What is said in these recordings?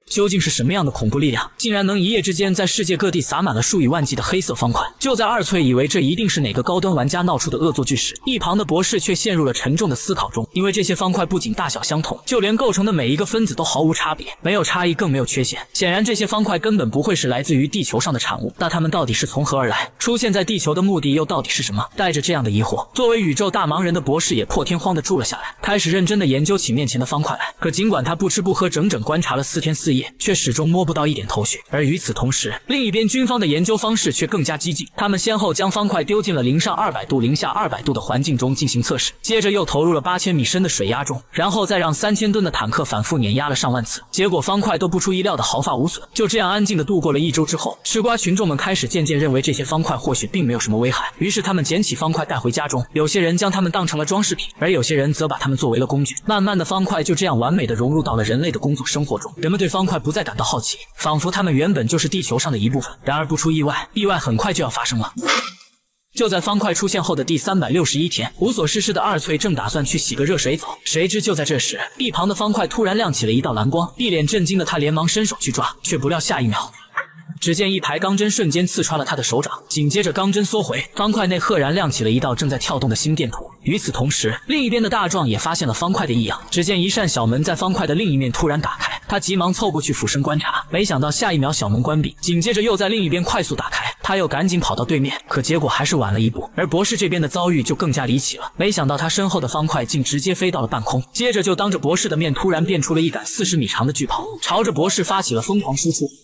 究竟是什么样的恐怖力量，竟然能一夜之间在世界各地撒满了数以万计的黑色方块？就在二翠以为这一定是哪个高端玩家闹出的恶作剧时，一旁的博士却陷入了沉重的思考中。因为这些方块不仅大小相同，就连构成的每一个分子都毫无差别，没有差异更没有缺陷。显然，这些方块根本不会是来自于地球上的产物。那它们到底是从何而来？出现在地球的目的又到底是什么？带着这样的疑惑，作为宇宙大忙人的博士也破天荒地住了下来，开始认真地研究起面前的方块来。可尽管他不吃不喝，整整观察了4天4夜，却始终摸不到一点头绪。而与此同时，另一边军方的研究方式却更加激进，他们先后将方块丢进了0上200度、0下200度的环境中进行测试，接着又投入了8000米深的水压中，然后再让3000吨的坦克反复碾压了上万次，结果方块都不出意料的毫发无损。就这样安静地度过了1周之后，吃瓜群众们开始渐渐认为这些方块或许并没有什么危害，于是他们捡起方块带回家中，有些人将它们当成了装饰品，而有些人则把它们作为了工具。慢慢的，方块就这样完美地融入到了人类的工作生活中，人们对方块不再感到好奇，仿佛它们原本就是地球上的一部分。然而不出意外，意外很快就要发生了。就在方块出现后的第361天，无所事事的二翠正打算去洗个热水澡，谁知就在这时，一旁的方块突然亮起了一道蓝光，一脸震惊的他连忙伸手去抓，却不料下一秒，只见一排钢针瞬间刺穿了他的手掌，紧接着钢针缩回，方块内赫然亮起了一道正在跳动的心电图。与此同时，另一边的大壮也发现了方块的异样，只见一扇小门在方块的另一面突然打开，他急忙凑过去俯身观察，没想到下一秒小门关闭，紧接着又在另一边快速打开，他又赶紧跑到对面，可结果还是晚了一步。而博士这边的遭遇就更加离奇了，没想到他身后的方块竟直接飞到了半空，接着就当着博士的面突然变出了一杆40米长的巨炮，朝着博士发起了疯狂输出。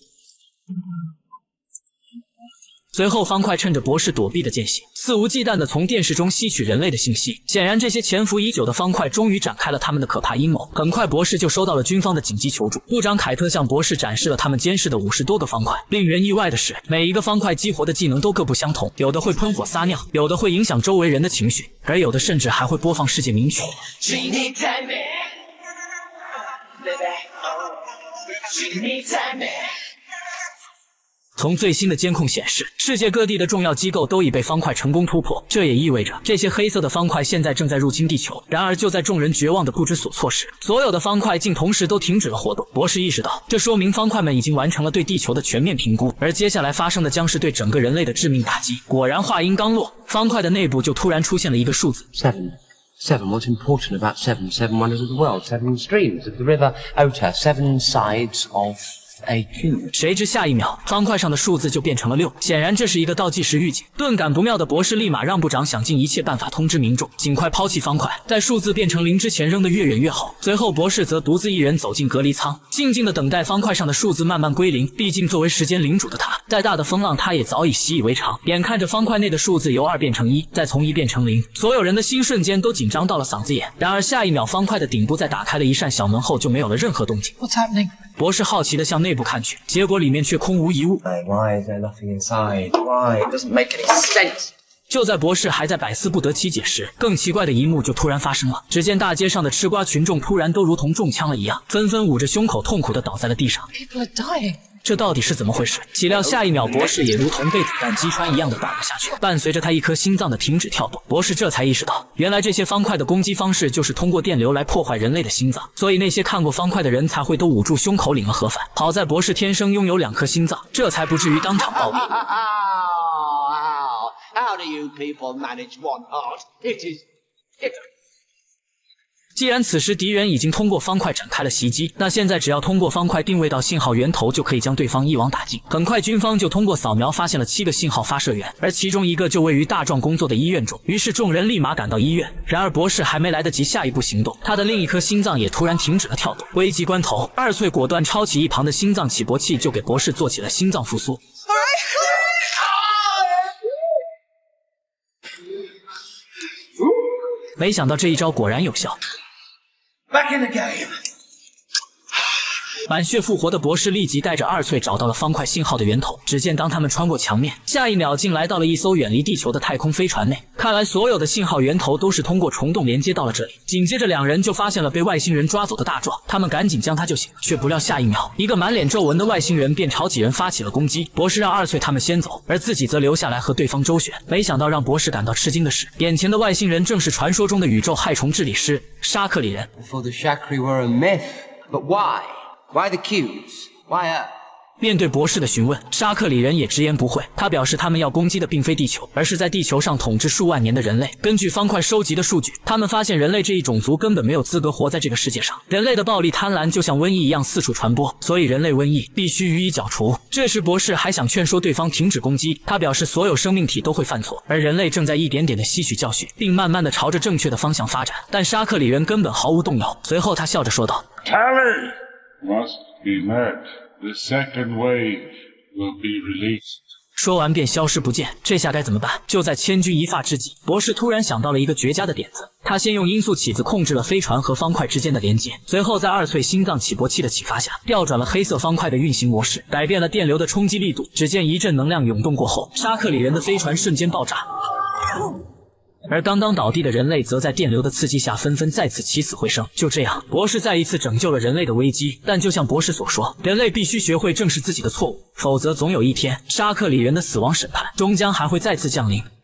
随后，方块趁着博士躲避的间隙，肆无忌惮地从电视中吸取人类的信息。显然，这些潜伏已久的方块终于展开了他们的可怕阴谋。很快，博士就收到了军方的紧急求助。部长凯特向博士展示了他们监视的50多个方块。令人意外的是，每一个方块激活的技能都各不相同，有的会喷火撒尿，有的会影响周围人的情绪，而有的甚至还会播放世界名曲。从最新的监控显示，世界各地的重要机构都已被方块成功突破，这也意味着这些黑色的方块现在正在入侵地球。然而，就在众人绝望的不知所措时，所有的方块竟同时都停止了活动。博士意识到，这说明方块们已经完成了对地球的全面评估，而接下来发生的将是对整个人类的致命打击。果然，话音刚落，方块的内部就突然出现了一个数字 Seven. What's important about seven? 7 wonders of the world. 7 streams of the river Ota. 7 sides of a cube. 谁知下一秒，方块上的数字就变成了6，显然这是一个倒计时预警。顿感不妙的博士立马让部长想尽一切办法通知民众，尽快抛弃方块，在数字变成0之前扔得越远越好。随后，博士则独自一人走进隔离舱，静静地等待方块上的数字慢慢归零。毕竟作为时间领主的他，再大的风浪他也早已习以为常。眼看着方块内的数字由2变成1，再从1变成0，所有人的心瞬间都紧张到了嗓子眼。然而下一秒，方块的顶部在打开了一扇小门后就没有了任何动静。 What's happening? 博士好奇地向内部看去，结果里面却空无一物。 Why is there nothing inside? Why? It doesn't make any sense. 就在博士还在百思不得其解时，更奇怪的一幕就突然发生了。只见大街上的吃瓜群众突然都如同中枪了一样，纷纷捂着胸口痛苦地倒在了地上。 People are dying. 这到底是怎么回事？岂料下一秒，博士也如同被子弹击穿一样的倒了下去，伴随着他一颗心脏的停止跳动。博士这才意识到，原来这些方块的攻击方式就是通过电流来破坏人类的心脏，所以那些看过方块的人才会都捂住胸口领了盒饭。好在博士天生拥有2颗心脏，这才不至于当场暴毙。 How do you people manage one heart? It is pitiful. 既然此时敌人已经通过方块展开了袭击，那现在只要通过方块定位到信号源头，就可以将对方一网打尽。很快，军方就通过扫描发现了7个信号发射源，而其中一个就位于大壮工作的医院中。于是众人立马赶到医院。然而博士还没来得及下一步行动，他的另一颗心脏也突然停止了跳动。危急关头，二翠果断抄起一旁的心脏起搏器，就给博士做起了心脏复苏。没想到这一招果然有效。 Back in the game. 满血复活的博士立即带着二翠找到了方块信号的源头。只见当他们穿过墙面，下一秒竟来到了一艘远离地球的太空飞船内。看来所有的信号源头都是通过虫洞连接到了这里。紧接着两人就发现了被外星人抓走的大壮，他们赶紧将他救醒，却不料下一秒，一个满脸皱纹的外星人便朝几人发起了攻击。博士让二翠他们先走，而自己则留下来和对方周旋。没想到让博士感到吃惊的是，眼前的外星人正是传说中的宇宙害虫治理师沙克里人。 Before the Shakri were a myth, but why? Why the cubes? Why, 面对博士的询问，沙克里人也直言不讳。他表示，他们要攻击的并非地球，而是在地球上统治数万年的人类。根据方块收集的数据，他们发现人类这一种族根本没有资格活在这个世界上。人类的暴力贪婪就像瘟疫一样四处传播，所以人类瘟疫必须予以剿除。这时，博士还想劝说对方停止攻击。他表示，所有生命体都会犯错，而人类正在一点点的吸取教训，并慢慢的朝着正确的方向发展。但沙克里人根本毫无动摇。随后，他笑着说道 ：“Tally must be met. The second wave will be released.” 说完便消失不见。这下该怎么办？就在千钧一发之际，博士突然想到了一个绝佳的点子。他先用音速起子控制了飞船和方块之间的连接，随后在二淬心脏起搏器的启发下，调转了黑色方块的运行模式，改变了电流的冲击力度。只见一阵能量涌动过后，沙克里人的飞船瞬间爆炸。而刚刚倒地的人类则在电流的刺激下纷纷再次起死回生。就这样，博士再一次拯救了人类的危机。但就像博士所说，人类必须学会正视自己的错误，否则总有一天，沙克里人的死亡审判终将还会再次降临。